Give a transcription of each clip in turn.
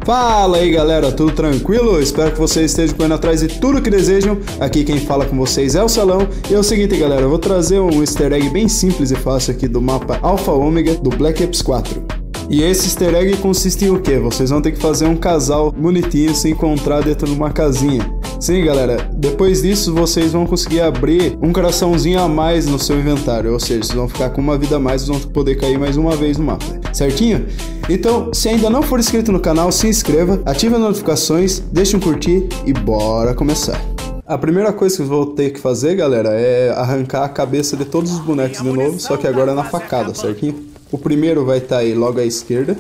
Fala aí galera, tudo tranquilo? Espero que vocês estejam correndo atrás de tudo que desejam. Aqui quem fala com vocês é o Salão. E é o seguinte galera, eu vou trazer um easter egg bem simples e fácil aqui do mapa Alpha Omega do Black Ops 4. E esse easter egg consiste em o que? Vocês vão ter que fazer um casal bonitinho se encontrar dentro de uma casinha. Sim galera, depois disso vocês vão conseguir abrir um coraçãozinho a mais no seu inventário. Ou seja, vocês vão ficar com uma vida a mais e vão poder cair mais uma vez no mapa. Certinho? Então, se ainda não for inscrito no canal, se inscreva, ative as notificações, deixe um curtir e bora começar. A primeira coisa que eu vou ter que fazer, galera, é arrancar a cabeça de todos os bonecos de novo, só que agora na facada, certinho? O primeiro vai estar aí logo à esquerda.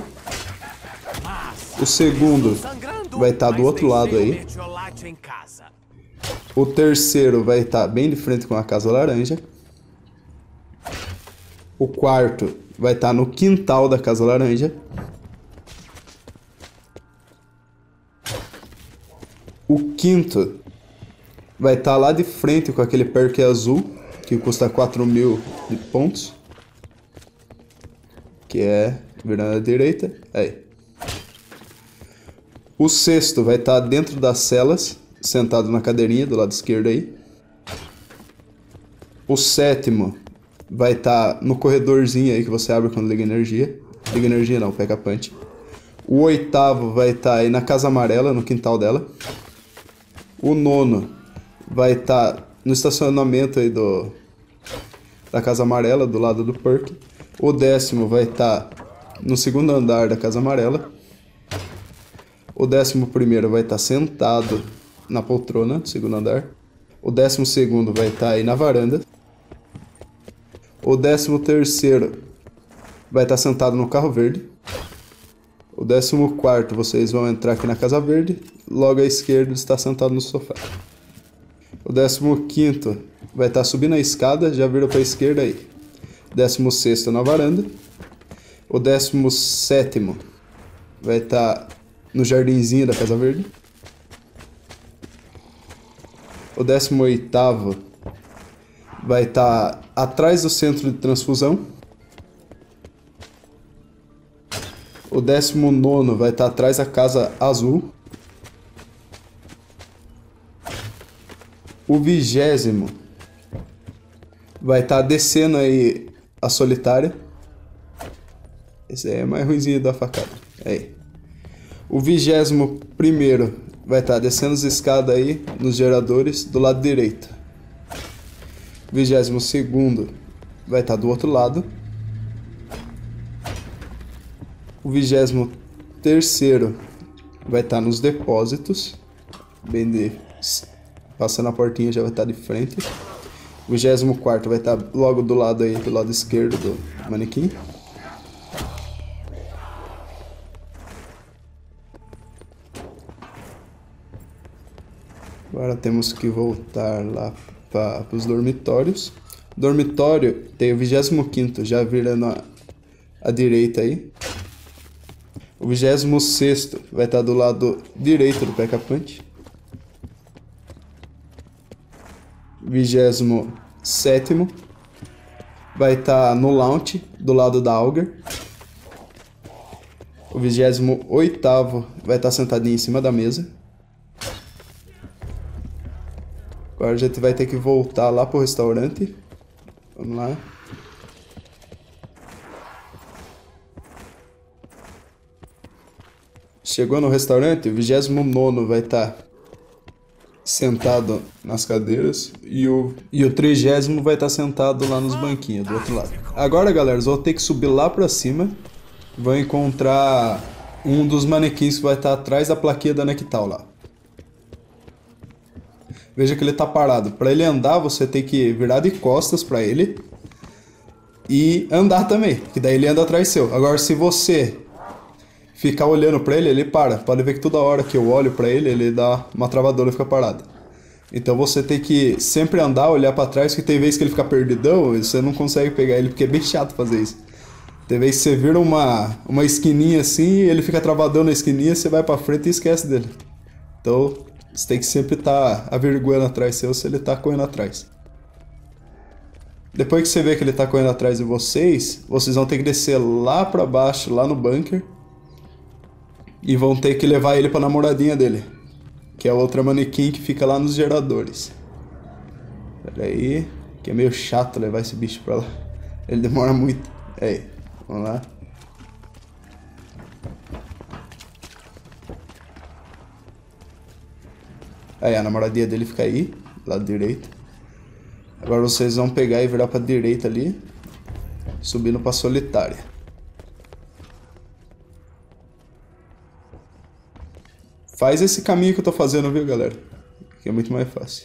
O segundo vai estar do outro lado aí. O terceiro vai estar bem de frente com a casa laranja. O quarto vai estar no quintal da casa laranja. O quinto vai estar lá de frente com aquele perk azul, que custa 4.000 de pontos. Que é virando à direita. Aí. O sexto vai estar dentro das celas, sentado na cadeirinha do lado esquerdo aí. O sétimo vai estar no corredorzinho aí que você abre quando liga energia. Liga energia não, pega punch. O oitavo vai estar aí na casa amarela, no quintal dela. O nono vai estar no estacionamento aí da casa amarela, do lado do perk. O décimo vai estar no segundo andar da casa amarela. O 11º vai estar sentado na poltrona do segundo andar. O 12º vai estar aí na varanda. O 13º vai estar sentado no carro verde. O 14º vocês vão entrar aqui na casa verde. Logo à esquerda está sentado no sofá. O 15º vai estar subindo a escada, já virou para a esquerda aí. 16º na varanda. O 17º vai estar no jardinzinho da casa verde. O 18º vai estar atrás do centro de transfusão. O 19º vai estar atrás da casa azul. O 20º vai estar descendo aí a solitária. Esse aí é mais ruimzinho da facada. Aí. O 21º vai estar descendo as escadas aí nos geradores do lado direito. O 22º vai estar do outro lado. O 23º vai estar nos depósitos. Bem de... Passando a portinha já vai estar de frente. O 24º vai estar logo do lado aí, do lado esquerdo do manequim. Agora temos que voltar lá para os dormitórios. Dormitório tem o 25º já virando à direita aí. O 26º vai estar do lado direito do P.K. Punch. 27º vai estar no launch do lado da Auger. O 28º vai estar sentadinho em cima da mesa. Agora a gente vai ter que voltar lá pro restaurante. Vamos lá. Chegou no restaurante, o 29º vai estar sentado nas cadeiras e o 30º vai estar sentado lá nos banquinhos do outro lado. Agora, galera, eu vou ter que subir lá pra cima. Vou encontrar um dos manequins que vai estar atrás da plaquinha da Nectal lá. Veja que ele tá parado. Para ele andar, você tem que virar de costas para ele e andar também, que daí ele anda atrás seu. Agora, se você ficar olhando para ele, ele para. Pode ver que toda hora que eu olho para ele, ele dá uma travadora e fica parado. Então você tem que sempre andar, olhar para trás, que tem vezes que ele fica perdidão e você não consegue pegar ele, porque é bem chato fazer isso. Tem vezes que você vira uma esquininha assim, ele fica travadão na esquininha, você vai para frente e esquece dele. Então você tem que sempre estar averiguando atrás seu se ele está correndo atrás. Depois que você vê que ele tá correndo atrás de vocês, vocês vão ter que descer lá pra baixo, lá no bunker. E vão ter que levar ele pra namoradinha dele, que é a outra manequim que fica lá nos geradores. Pera aí, que é meio chato levar esse bicho pra lá. Ele demora muito. Aí, vamos lá. Aí, a namoradinha dele fica aí, lado direito. Agora vocês vão pegar e virar pra direita ali, subindo pra solitária. Faz esse caminho que eu tô fazendo, viu, galera? Que é muito mais fácil.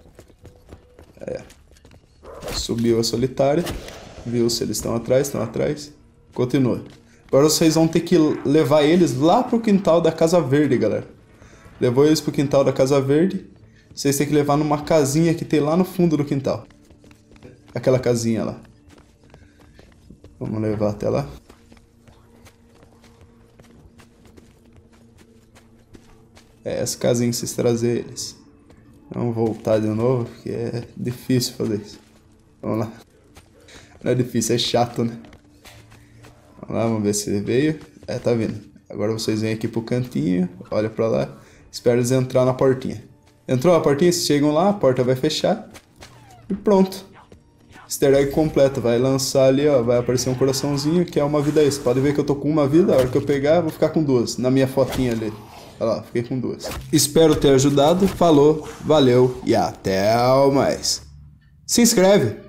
Subiu a solitária. Viu se eles estão atrás. Continua. Agora vocês vão ter que levar eles lá pro quintal da Casa Verde, galera. Levou eles pro quintal da Casa Verde. Vocês têm que levar numa casinha que tem lá no fundo do quintal. Aquela casinha lá. Vamos levar até lá. Essa casinha que vocês trazer eles. Vamos voltar de novo, porque é difícil fazer isso. Vamos lá. Não é difícil, é chato, né? Vamos lá, vamos ver se veio. Tá vindo. Agora vocês vêm aqui pro cantinho, olha pra lá. Espera eles entrar na portinha. Entrou na portinha, vocês chegam lá, a porta vai fechar. E pronto. Easter egg completo. Vai lançar ali, ó. Vai aparecer um coraçãozinho, que é uma vida extra. Pode ver que eu tô com uma vida, a hora que eu pegar, eu vou ficar com 2. Na minha fotinha ali. Olha lá, fiquei com 2. Espero ter ajudado. Falou, valeu e até mais. Se inscreve!